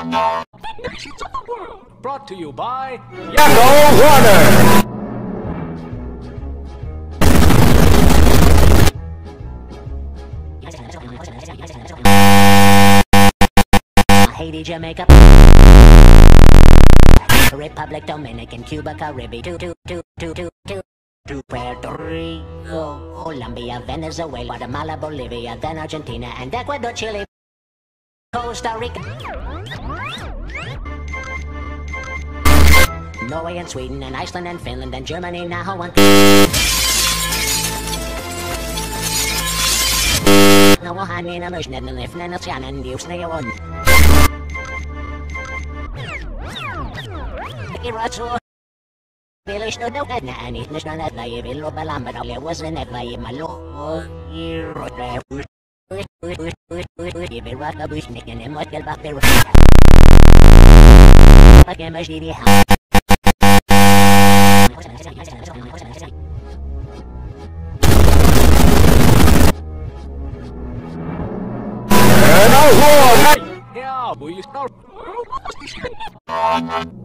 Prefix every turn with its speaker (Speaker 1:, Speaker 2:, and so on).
Speaker 1: Nations of the world. Brought to you by
Speaker 2: Yakko Warner.
Speaker 3: Haiti, Jamaica, Republic, Dominican, Cuba, Caribbean, Puerto Rico, Colombia, Venezuela, Guatemala, Bolivia, then Argentina, and Ecuador, Chile, Costa Rica, Norway and Sweden and Iceland and Finland and Germany now one. No one had me in a motion and if none of Shannon and you stay on. Village no no na ani na na na yelo balamba na was in that way malo hero be rata bush nicken and what get back there again my TV
Speaker 1: yeah, we start.